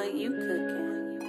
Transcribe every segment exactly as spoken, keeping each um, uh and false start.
what you cooking.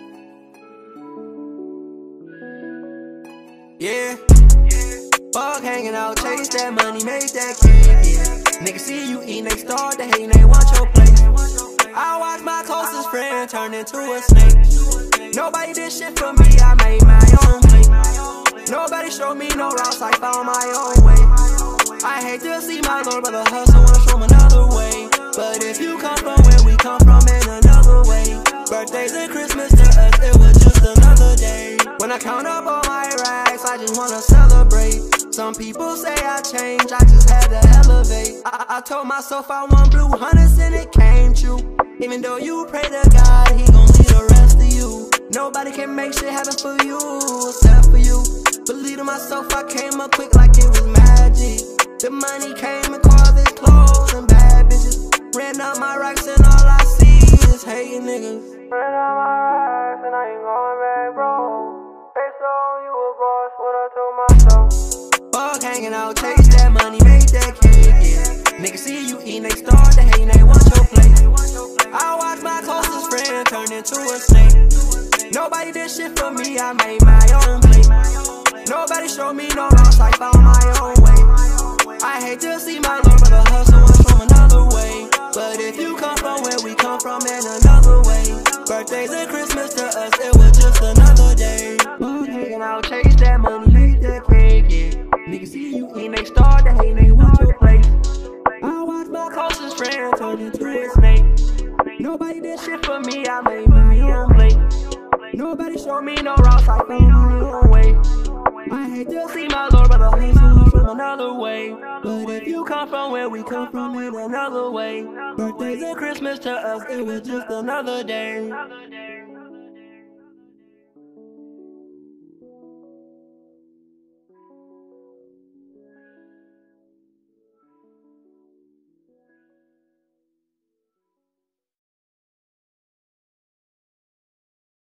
Yeah. Fuck hanging out, chase that money, make that cake, yeah. Niggas see you eating, they start to hate, they want your place. I watch my closest friend turn into a snake. Nobody did shit for me, I made my own plate. Nobody showed me no routes, I found my own way. I hate to see my little brother hustle, wanna show him another way. But if you come from where we come from in another way, birthdays and Christmas to us, it was just another day. When I count up all my racks, I just wanna celebrate. Some people say I changed, I just had to elevate. I, I told myself I want blue hundreds and it came true. Even though you pray to God, he gon' lead the rest of you. Nobody can make shit happen for you, except for you. Believe in myself, I came up quick like it was magic. The money came in cars and clothes and bad bitches. Ran up my racks and all I see is hating niggas. Ran up my racks and I ain't going back, bro. Peso, you a boss, what I told myself. Fuck hanging out, chase that money, make that cake, yeah. Niggas see you eating, they start to hate, they want your plate. I watch my closest friend turn into a snake. Nobody did shit for me, I made my own plate. Nobody showed me no routes, I found my own way. I hate to see my little brother hustle from another way. But if you come from where we come from in another way, birthdays and Christmas to us, it was just another day. Hanging out, chase that money, make that cake, yeah. Niggas see you eating, they start to hate, they want your place. I watch my closest friend turn into a snake. Nobody did shit for me, I made my own plate. Nobody showed me no routes, I found my own way. I hate to see my Lord brother hustle from another way. But if you come from where we come from in another way, birthdays and Christmas to us, it was just another day.